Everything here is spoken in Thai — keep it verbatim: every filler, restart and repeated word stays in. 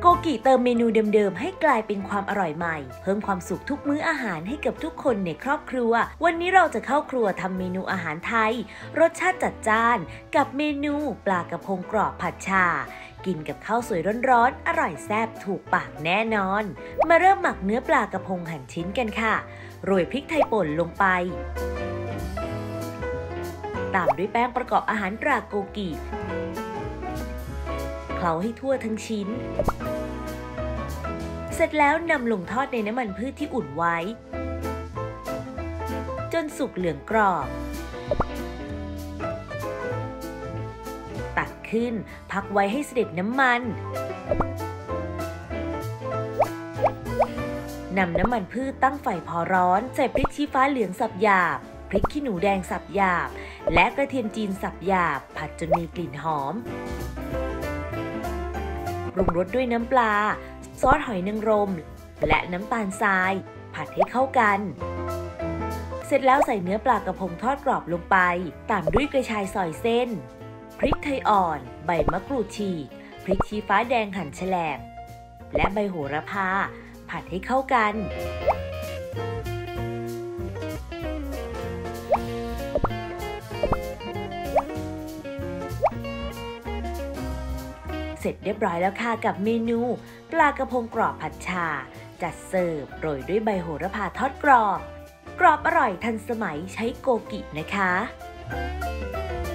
กิเติมเมนูเดิมๆให้กลายเป็นความอร่อยใหม่เพิ่มความสุขทุกมื้ออาหารให้กับทุกคนในครอบครัววันนี้เราจะเข้าครัวทำเมนูอาหารไทยรสชาติจัดจ้านกับเมนูปลากระพงกรอบผัดฉ่ากินกับข้าวสวยร้อนๆอร่อยแซ่บถูกปากแน่นอนมาเริ่มหมักเนื้อปลากระพงหั่นชิ้นกันค่ะโรยพริกไทยป่นลงไปตามด้วยแป้งประกอบอาหารตราโกกิเคล้าให้ทั่วทั้งชิ้นเสร็จแล้วนำลงทอดในน้ำมันพืชที่อุ่นไว้จนสุกเหลืองกรอบตักขึ้นพักไว้ให้เสด็จน้ำมันนำน้ำมันพืชตั้งไฟพอร้อนใส่พริกชี้ฟ้าเหลืองสับหยาบพริกขี้หนูแดงสับหยาบและกระเทียมจีนสับหยาบผัดจนมีกลิ่นหอมปรุงรสด้วยน้ำปลาซอสหอยนางรมและน้ำตาลทรายผัดให้เข้ากันเสร็จแล้วใส่เนื้อปลากระพงทอดกรอบลงไปตามด้วยกระชายซอยเส้นพริกไทยอ่อนใบมะกรูดฉีกพริกชี้ฟ้าแดงหั่นแฉลบและใบโหระพาผัดให้เข้ากันเสร็จเรียบร้อยแล้วค่ะกับเมนูปลากระพงกรอบผัดฉ่าจัดเสิร์ฟโรยด้วยใบโหระพาทอดกรอบกรอบอร่อยทันสมัยใช้โกกินะคะ